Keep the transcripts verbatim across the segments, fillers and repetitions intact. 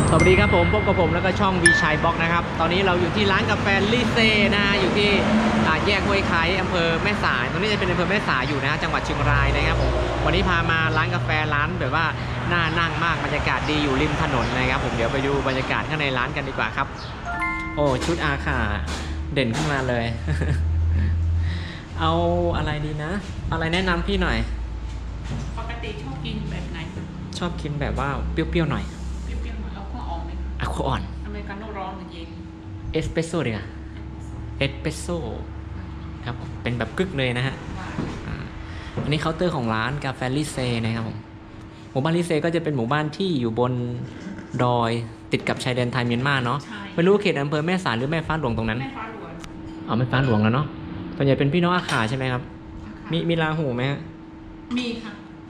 สวัสดีครับผมพบกับผมแล้วก็ช่องวีชัยบล็อกนะครับตอนนี้เราอยู่ที่ร้านกาแฟลิเซ่นะอยู่ที่แยกห้วยไคอำเภอแม่สายตรงนี้จะเป็นอำเภอแม่สายอยู่นะจังหวัดเชียงรายนะครับผมวันนี้พามาร้านกาแฟร้านแบบว่าน่านั่งมากบรรยากาศดีอยู่ริมถนนนะครับผมเดี๋ยวไปดูบรรยากาศข้างในร้านกันดีกว่าครับโอ้ชุดอาขาเด่นขึ้นมาเลย เอาอะไรดีนะอะไรแนะนำพี่หน่อยปกติชอบกินแบบไหนชอบกินแบบว่าเปรี้ยวๆหน่อยเปรี้ยวๆหน่อยเอาข้าวอ่อนไหมอะโคอ่อนอเมริกาโน่ร้อนหรือเย็นเอสเปรสโซ่ดีกว่าเอสเปรสโซ่ครับผมเป็นแบบกึกเลยนะฮะอันนี้เคาน์เตอร์ของร้านกาแฟลิเซ่นะครับผมหมู่บ้านลิเซ่ก็จะเป็นหมู่บ้านที่อยู่บนดอยติดกับชายแดนไทยเมียนมาเนาะไม่รู้เขตอำเภอแม่สายหรือแม่ฟ้าหลวงตรงนั้นแม่ฟ้าหลวงอ๋อแม่ฟ้าหลวงแล้วเนาะส่วนใหญ่เป็นพี่น้องอาขาใช่ไหมครับมีมีลาหูไหมฮะมีค่ะ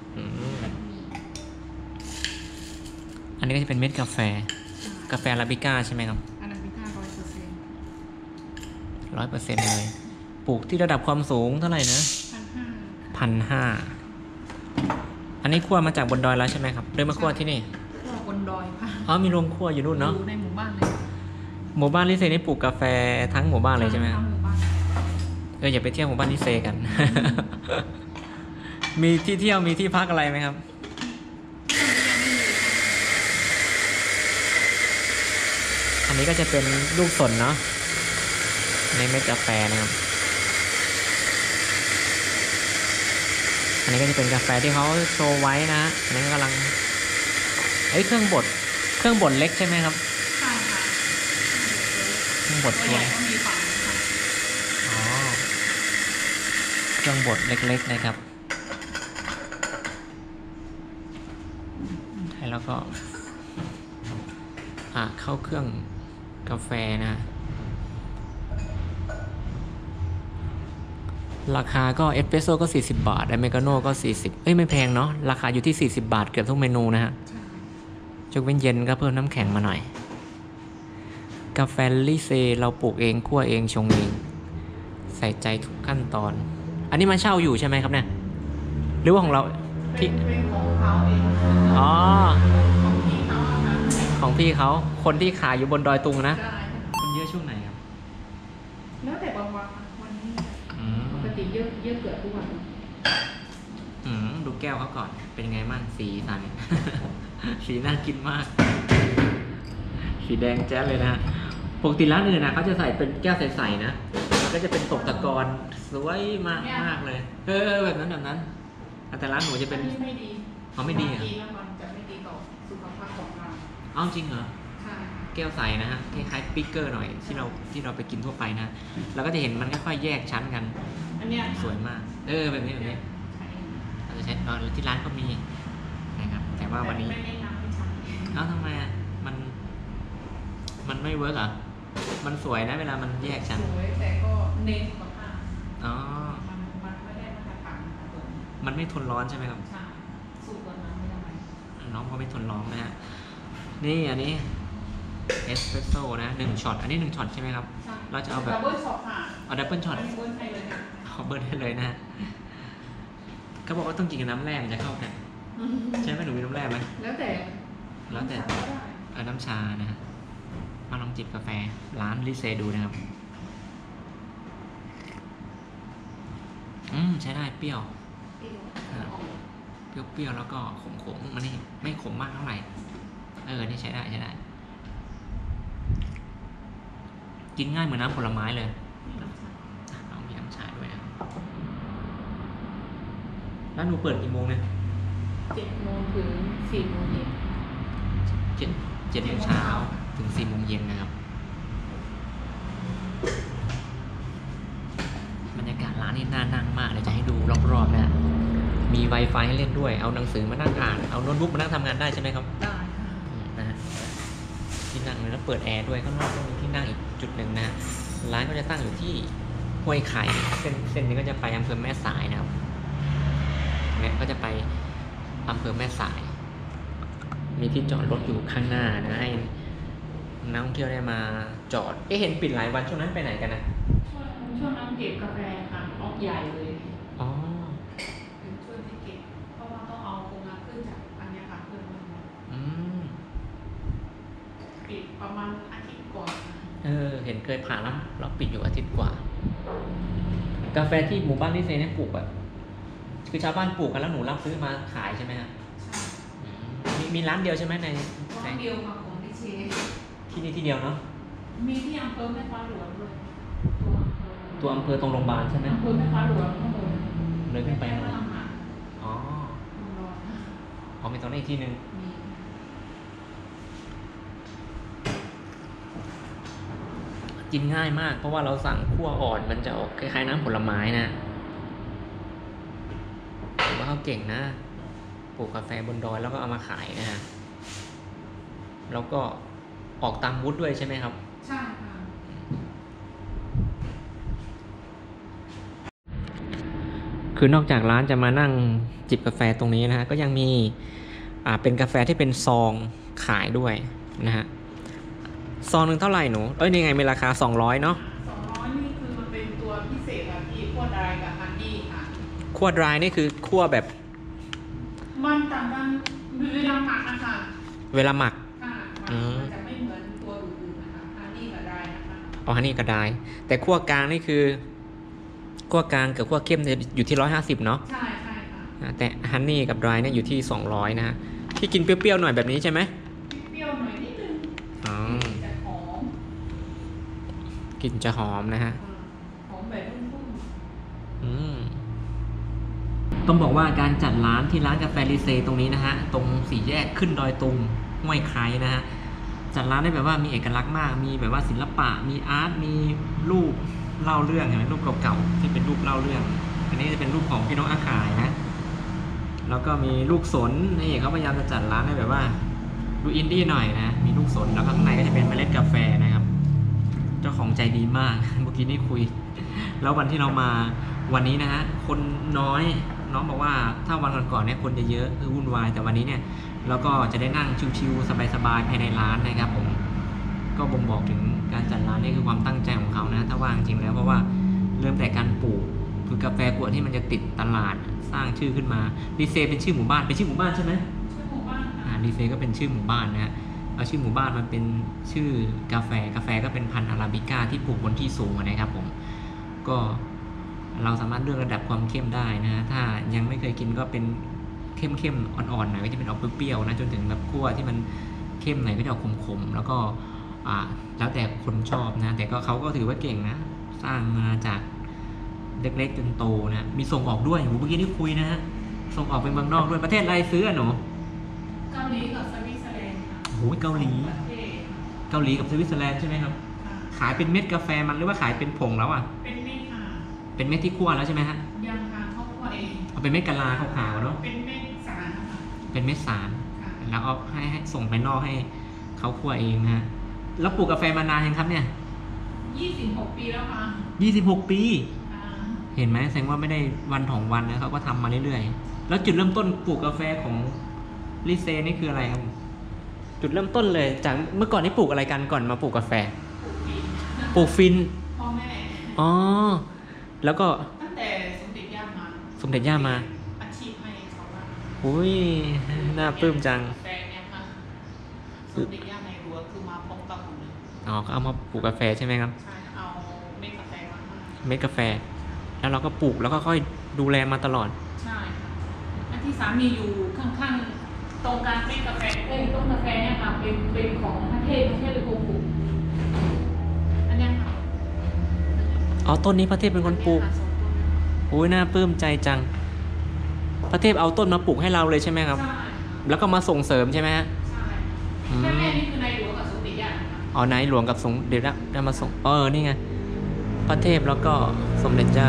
อันนี้ก็จะเป็นเม็ดกาแฟกาแฟอาราบิก้าใช่ไหมครับอาราบิก้าร้อยเปอร์เซ็นต์ร้อยเปอร์เซ็นต์เลยปลูกที่ระดับความสูงเท่าไหร่นะพันห้าพันห้าอันนี้คั่วมาจากบนดอยแล้วใช่ไหมครับเดินมาคั่วที่นี่คั่วบนดอยค่ะอ๋อมีโรงคั่วอยู่นู่นเนาะอยู่ในหมู่บ้านเลยหมู่บ้านลิเซนี่ปลูกกาแฟทั้งหมู่บ้านเลยใช่ไหมทั้งหมู่บ้านเอออย่าไปเที่ยวหมู่บ้านลิเซกัน มีที่เที่ยวมีที่พักอะไรไหมครับอันนี้ก็จะเป็นลูกสนเนาะในเม็ดกาแฟนะครับอันนี้ก็จะเป็นกาแฟที่เขาโชว์ไว้นะอันนี้กำลังเอ้ยเครื่องบดเครื่องบดเล็กใช่ไหมครับใช่ค่ะเครื่องบดตัวก็มีฝั่งค่ะอ๋อเครื่องบดเล็กๆนะครับแล้วก็อ่ะเข้าเครื่องกาแฟนะราคาก็เอสเปรสโซ่ก็สี่สิบบาทอเมริกาโน่ก็สี่สิบเอ้ยไม่แพงเนาะราคาอยู่ที่สี่สิบบาทเกือบทุกเมนูนะฮะยกเว้นเย็นก็เพิ่มน้ำแข็งมาหน่อยกาแฟลิเซเราปลูกเองคั่วเองชงเองใส่ใจทุกขั้นตอนอันนี้มาเช่าอยู่ใช่ไหมครับเนี่ยหรือว่าของเราพี่ของเขาเองอ๋อของพี่เขาของพี่เขาคนที่ขายอยู่บนดอยตุงนะคนเยอะช่วงไหนครับแล้วแต่บางวันวันนี้ปกติเยอะเยอะเกือบทุกวันอืมดูแก้วเขาก่อนเป็นไงบ้างสีสัน สีน่ากินมากสีแดงแจ๊สเลยนะปกติร้านอื่นนะเขาจะใส่เป็นแก้วใสๆนะมันก็จะเป็นตกตะกอนสวยมากมากเลยเออแบบนั้นแบบนั้นแต่ร้านหนูจะเป็นไม่ดีเขาไม่ดีอ่ะกินแล้วมันจะไม่ดีต่อสุขภาพของเราอ้าวจริงเหรอใช่แก้วใสนะฮะคล้ายๆปิกเกอร์หน่อยที่เราที่เราไปกินทั่วไปนะเราก็จะเห็นมันค่อยๆแยกชั้นกันอันเนี้ยสวยมากเออแบบนี้แบบนี้เราจะใช้ที่ร้านก็มีนะครับแต่ว่าวันนี้เอ้าทำไมอ่ะมันมันไม่เวิร์กเหรอมันสวยนะเวลามันแยกชั้นสวยแต่ก็เน้นสุขภาพอ๋อมันมันไม่ได้มาตรฐานมันไม่ทนร้อนใช่ไหมครับใช่สูตรตัวนั้นไม่ได้น้องก็ไม่ทนร้อนนะฮะนี่อันนี้เอสเปรสโซ่นะหนึ่งช็อตอันนี้หนึ่งช็อตใช่ไหมครับเราจะเอาแบบดับเบิลช็อตค่ะเอาดับเบิลช็อตเบิลให้เลยนะเอาเบิร์ให้เลยนะเขาบอกว่าต้องกินกับน้ำแร่มันจะเข้ากันใช่ไหมหนูมีน้ำแร่ไหมแล้วแต่แล้วแต่เอาน้ำชานะฮะมาลองจิบกาแฟร้านลิเซดูนะครับอืมใช้ได้เปรี้ยวเปรี้ยวๆแล้วก็ขมๆมันนี่ไม่ขมมากเท่าไหร่เออนี่ใช้ได้ใช้ได้กินง่ายเหมือนน้ำผลไม้เลยเรามีน้ำชาด้วยร้านหนูเปิดกี่โมงเนี่ยเจ็ดโมงถึงสี่โมงเย็นเจ็ดเจ็ดโมงเช้าถึงสี่โมงเย็นนะครับบรรยากาศร้านนี่น่านั่งมากเลยจะให้ดูรอบๆนะมี Wi-Fi ให้เล่นด้วยเอาหนังสือมานั่งอ่านเอาโน้ตบุ๊กมานั่งทำงานได้ใช่ไหมครับได้นะฮะที่นั่งเลยแล้วเปิดแอร์ด้วยข้างนอกก็มีที่นั่งอีกจุดหนึ่งนะร้านก็จะตั้งอยู่ที่ห้วยไข่เส้นเส้นนี้ก็จะไปอำเภอแม่สายนะครับเนี่ยก็จะไปอำเภอแม่สายมีที่จอดรถอยู่ข้างหน้านะให้นักท่องเที่ยวได้มาจอดเอ๊ะเห็นปิดหลายวันช่วงนั้นไปไหนกันนะช่วงนั้นเก็บกาแฟค่ะออกใหญ่เลยอ๋อเป็นช่วงที่เก็บเพราะว่าต้องเอาโรงงานขึ้นจากอันนี้ค่ะขึ้นมาอืมปิดประมาณอาทิตย์ก่อนเออเห็นเคยผ่านแล้วเราปิดอยู่อาทิตย์กว่า กาแฟที่หมู่บ้านลิเซเนี่ยปลูกแบบคือชาวบ้านปลูกกันแล้วหนูรับซื้อมาขายใช่ไหมครับใช่มีมีร้านเดียวใช่ไหมในร้านเดียวค่ะของดิเชที่นี่ที่เดียวเนาะมีที่อำเภอแม่ฟ้าหลวงด้วยตัวอำเภอตรงโรงพยาบาลใช่ไหมอำเภอแม่ฟ้าหลวงข้างบนเลยขึ้นไปแม่เนาะฟ้าหลวงอ๋ออ๋อมีตรงนี้นอีกที่หนึ่งมีกินง่ายมาก เพราะว่าเราสั่งคั่วอ่อนมันจะออกคล้ายๆน้ำผลไม้นะถือว่าเขาเก่งนะปลูกกาแฟบนดอยแล้วก็เอามาขายนะฮะแล้วก็ออกตามวุฒิด้วยใช่ไหมครับใช่ค่ะคือนอกจากร้านจะมานั่งจิบกาแฟตรงนี้นะฮะก็ยังมีอ่าเป็นกาแฟที่เป็นซองขายด้วยนะฮะซองหนึ่งเท่าไหร่หนูเอ้ยนี่ไงมีราคาสองร้อยเนาะสองร้อยนี่คือมันเป็นตัวพิเศษอะที่คั่วดรายกับฮันนี่ค่ะคั่วดรายนี่คือคั่วแบบมันต่างกันเวลาหมักนะคะเวลาหมักค่ะหมักอืมมันจะไม่เหมือนตัวอื่นๆนะคะฮันนี่กับดรายนะคะเอาฮันนี่ก็ได้แต่คั่วกลางนี่คือคั่วกลางกับคั่วเข้มเนี่ยอยู่ที่ร้อยห้าสิบเนาะใช่ใช่ค่ะอ่าแต่ฮันนี่กับดรายเนี่ยอยู่ที่สองร้อยนะฮะที่กินเปรี้ยวๆหน่อยแบบนี้ใช่ไหมเปรี้ยวๆหน่อยนิดนึงอ๋อจะหอมกลิ่นจะหอมนะฮะหอมแบบนุ่มอืมต้องบอกว่าการจัดร้านที่ร้านกาแฟลิเซตรงนี้นะฮะตรงสี่แยกขึ้นดอยตุงห้วยไคร้นะฮะจัดร้านได้แบบว่ามีเอกลักษณ์มากมีแบบว่าศิลปะมีอาร์ตมีรูปเล่าเรื่องเห็นไหมรูปเก่าๆที่เป็นรูปเล่าเรื่อง อันนี้จะเป็นรูปของพี่น้องอาขายนะแล้วก็มีลูกสนนี่เขาพยายามจะจัดร้านให้แบบว่าดูอินดี้หน่อยนะมีลูกสนแล้วข้างในก็จะเป็นเมล็ดกาแฟนะครับ เจ้าของใจดีมาก เมื่อกี้นี่คุย แล้ววันที่เรามาวันนี้นะฮะคนน้อยน้องบอกว่าถ้าวันก่อนๆเนี่ยคนจะเยอะคือวุ่นวายแต่วันนี้เนี่ยเราก็จะได้นั่งชิวๆสบายๆภายในร้านนะครับผมก็บ่งบอกถึงการจัดร้านนี่คือความตั้งใจของเขานะถ้าว่างจริงแล้วเพราะว่าเริ่มแต่การปลูกคือกาแฟกวดที่มันจะติดตลาดสร้างชื่อขึ้นมาดีเซเป็นชื่อหมู่บ้านเป็นชื่อหมู่บ้านใช่ไหมๆชื่อหมู่บ้านอ่าค่ะดีเซก็เป็นชื่อหมู่บ้านนะฮะเอาชื่อหมู่บ้านมันเป็นชื่อกาแฟกาแฟก็เป็นพันธุ์อาราบิก้าที่ปลูกบนที่สูงนะครับผมก็เราสามารถเลือกระดับความเข้มได้นะฮะถ้ายังไม่เคยกินก็เป็นเข้มๆอ่อนๆหน่อยก็จะเป็นออกเปรี้ยวๆนะจนถึงแบบคั่วที่มันเข้มหน่อยก็จะออกขมๆแล้วก็อ่าแล้วแต่คนชอบนะแต่ก็เขาก็ถือว่าเก่งนะสร้างมาจากเล็กๆจนโตนะมีส่งออกด้วยโหเมื่อกี้ที่คุยนะฮะส่งออกไปเมืองนอกด้วยประเทศอะไรซื้ออะหนูเกาหลีกับสวิตเซอร์แลนด์ค่ะโอ้ยเกาหลีประเทศเกาหลีกับสวิตเซอร์แลนด์ใช่ไหมครับค่ะขายเป็นเม็ดกาแฟมันหรือว่าขายเป็นผงแล้วอ่ะเป็นเม็ดค่ะเป็นเม็ดที่คั่วแล้วใช่ไหมฮะยังค่ะเขาคั่วเองเอาเป็นเม็ดกะลาขาวๆเนาะเป็นเม็ดสารนะคะเป็นเม็ดสารค่ะแล้วเอาให้ให้ส่งไปนอกให้เขาคั่วเองนะฮะ แล้วปลูกกาแฟมานานยังครับเนี่ยยี่สิบหกปีแล้วค่ะยี่สิบหกปีค่ะเห็นไหมแสดงว่าไม่ได้วันของวันนะเขาก็ทำมาเรื่อยๆ แล้วจุดเริ่มต้นปลูกกาแฟของลิเซนี่คืออะไรครับ จุดเริ่มต้นเลยจากเมื่อก่อนนี่ปลูกอะไรกันก่อนมาปลูกกาแฟปลูกฟินปลูกฟินพ่อแม่อ๋อ แล้วก็ตั้งแต่สมเด็จย่ามาสมเด็จย่ามาอาชีพให้เขาว่าอุ้ยน่าปลื้มจังกาแฟเนี่ยค่ะสมเด็จย่าในรั้วคือมาพร้อมกันหมดเลยอ๋อก็เอามาปลูกกาแฟใช่ไหมครับใช่เอาเม็ดกาแฟมาให้เม็ดกาแฟ แล้วเราก็ปลูกแล้วก็ค่อยดูแลมาตลอดใช่ค่ะอันที่สามีอยู่ข้างๆตรงกลางเม็ดกาแฟเอ้ยต้นกาแฟเนี่ยค่ะเป็นเป็นของพระเทพพระเทพเป็นคนปลูกอันเนี้ยค่ะอ๋อต้นนี้พระเทพเป็นคนปลูกอัเยค่ะสองต้นโอ้ยน่าปลื้มใจจัง พระเทพเอาต้นมาปลูกให้เราเลยใช่ไหมครับใช่แล้วก็มาส่งเสริมใช่ไหมฮะใช่อืมแม่แม่นี่คือนายหลวงกับสมเด็จย่านะคะอ๋อนายหลวงกับสมเด็จนะได้มาส่ง เออ นี่ไง พระเทพแล้วก็สมเด็จเจ้า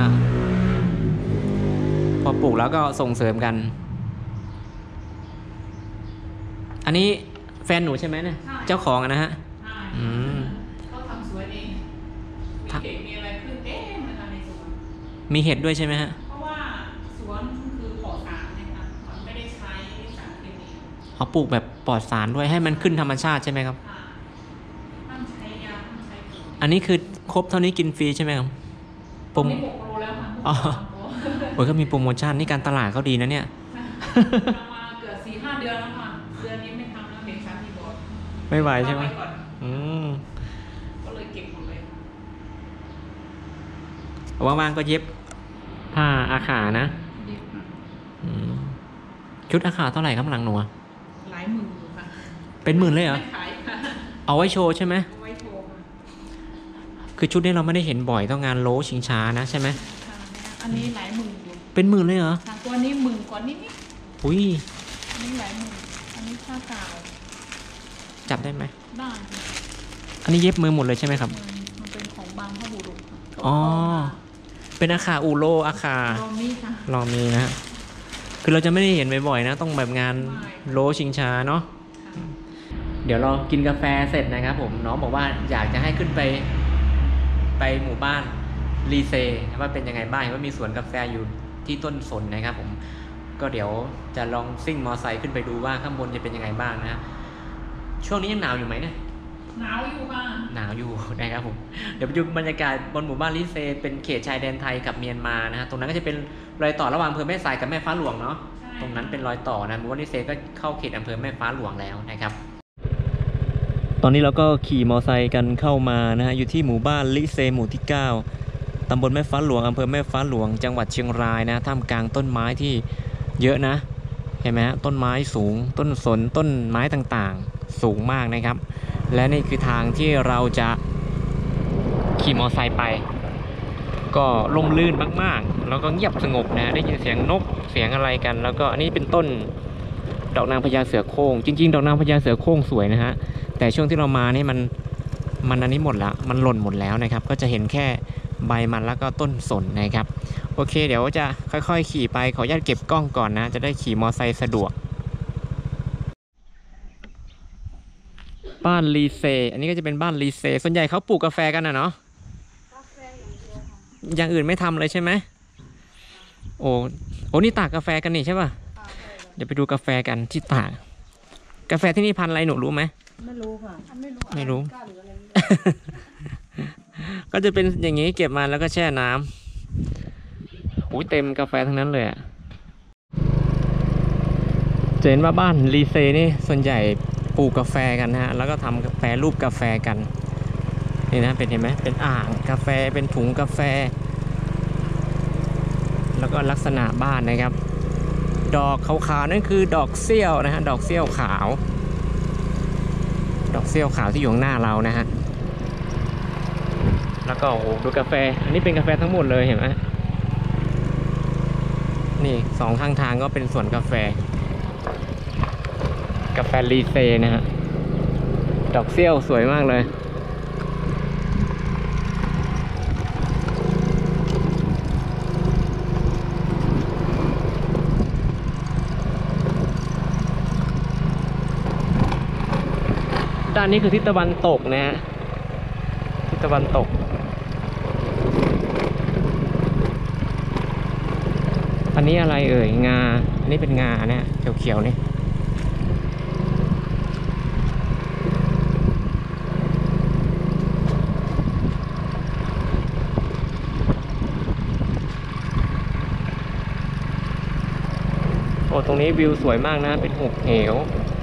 พอปลูกแล้วก็ส่งเสริมกัน อันนี้แฟนหนูใช่ไหมเนี่ย เจ้าของอะนะฮะใช่อืมเขาทำสวนเองมีเด็กมีอะไรขึ้นเอ๊ะมันอะไรในสวนมีเห็ดด้วยใช่ไหมฮะเพราะว่าสวนคือปลอดสารนะคะมันไม่ได้ใช้สารเคมีเขาปลูกแบบปลอดสารด้วยให้มันขึ้นธรรมชาติใช่ไหมครับค่ะต้องใช้ยาต้องใช้เกลืออันนี้คือครบเท่านี้กินฟรีใช่ไหมครับโปรโมนี่หกโลแล้วค่ะอ๋อหกโลโอ้ยก็มีโปรโมชั่นนี่การตลาดเขาดีนะเนี่ยทำมาเกือบสี่ห้าเดือนแล้วค่ะเดือนนี้ไม่ทำแล้วเด็กชั้นที่บอกไม่ไหวใช่ไหมเอาว้ก่อนอืมก็เลยเก็บหมดเลยว่างๆก็เย็บผ้าอาขานะเย็บมาอืมชุดอาขาเท่าไหร่ครับหลังหนูอะหลายหมื่นอยู่ค่ะเป็นหมื่นเลยเหรอไม่ขายค่ะเอาไว้โชว์ใช่ไหมเอาไว้โชว์ค่ะคือชุดนี้เราไม่ได้เห็นบ่อยต้องงานโลชิงช้านะใช่ไหมค่ะอันนี้หลายหมื่นอยู่เป็นหมื่นเลยเหรอทางตัวนี้หมื่นกว่านิดนิดอุ้ยอันนี้หลายหมื่นอันนี้ค่าเก่าจับได้ไหมได้ค่ะอันนี้เย็บมือหมดเลยใช่ไหมครับมันมันเป็นของบางพบุรุษค่ะอ๋อ เป็นอาคาอูโรอาคาลองนี่ค่ะลองมีนะฮะคือเราจะไม่ได้เห็นบ่อยๆนะ ต้องแบบงานโลชิงช้าเนาะค่ะเดี๋ยวเรากินกาแฟเสร็จนะครับผมน้องบอกว่าอยากจะให้ขึ้นไปไปหมู่บ้านรีเซว่าเป็นยังไงบ้างเห็นว่ามีสวนกาแฟอยู่ที่ต้นสนนะครับผมก็เดี๋ยวจะลองซิ่งมอไซค์ขึ้นไปดูว่าข้างบนจะเป็นยังไงบ้างนะช่วงนี้ยังหนาวอยู่ไหมเนี่ยหนาวอยู่ค่ะหนาวอยู่ นะครับผมเดี๋ยวไปดูบรรยากาศบนหมู่บ้านลิเซเป็นเขตชายแดนไทยกับเมียนมานะฮะตรงนั้นก็จะเป็นรอยต่อระหว่างอำเภอแม่สายกับแม่ฟ้าหลวงเนาะใช่ตรงนั้นเป็นรอยต่อนะหมู่บ้านลิเซก็เข้าเขตอำเภอแม่ฟ้าหลวงแล้วนะครับตอนนี้เราก็ขี่มอไซค์กันเข้ามานะฮะอยู่ที่หมู่บ้านลิเซหมู่ที่เก้าตำบลแม่ฟ้าหลวงอำเภอแม่ฟ้าหลวงจังหวัดเชียงรายนะท่ามกลางต้นไม้ที่เยอะนะเห็นไหมฮะต้นไม้สูงต้นสนต้นไม้ต่างๆสูงมากนะครับและนี่คือทางที่เราจะขี่มอไซค์ไปก็ร่มรื่นมากๆแล้วก็เงียบสงบนะได้ยินเสียงนกเสียงอะไรกันแล้วก็อันนี้เป็นต้นดอกนางพญาเสือโคร่งจริงๆดอกนางพญาเสือโคร่งสวยนะฮะแต่ช่วงที่เรามานี่มันมันอันนี้หมดละมันหล่นหมดแล้วนะครับก็จะเห็นแค่ใบมันแล้วก็ต้นสนนะครับโอเคเดี๋ยวจะค่อยๆขี่ไปขออนุญาตเก็บกล้องก่อนนะจะได้ขี่มอไซค์สะดวกบ้านรีเซอันนี้ก็จะเป็นบ้านรีเซส่วนใหญ่เขาปลูกกาแฟกันนะเนาะกาแฟอย่างเดียวค่ะอย่างอื่นไม่ทำเลยใช่ไหมโอ้โอ้นี่ตากกาแฟกันนี่ใช่ป่ะเดี๋ยวไปดูกาแฟกันที่ตากกาแฟที่นี่พันธุ์อะไรหนูรู้ไหมไม่รู้ค่ะไม่รู้ไม่รู้กล้าหรืออะไรไม่รู้ก็จะเป็นอย่างนี้เก็บมาแล้วก็แช่น้ำอุ้ยเต็มกาแฟทั้งนั้นเลยอะจะเห็นว่าบ้านรีเซนี่ส่วนใหญ่ปลูกกาแฟกันนะฮะแล้วก็ทำแปรรูปกาแฟกันนี่นะเป็นเห็นไหมเป็นอ่างกาแฟเป็นถุงกาแฟแล้วก็ลักษณะบ้านนะครับดอกขาวๆนั่นคือดอกเซี่ยวนะฮะดอกเซี่ยวขาวดอกเซี่ยวขาวที่อยู่ข้างหน้าเรานะฮะแล้วก็โอ้โหดูกาแฟอันนี้เป็นกาแฟทั้งหมดเลยเห็นไหมนี่สองข้างทางก็เป็นสวนกาแฟกาแฟรีเซนะฮะดอกเซี่ยวสวยมากเลยด้านนี้คือทิศตะวันตกนะฮะทิศตะวันตกอันนี้อะไรเอ่ยงาอันนี้เป็นงาเนี่ยเขียวๆนี่โอ้ตรงนี้วิวสวยมากนะเป็นหุบเหว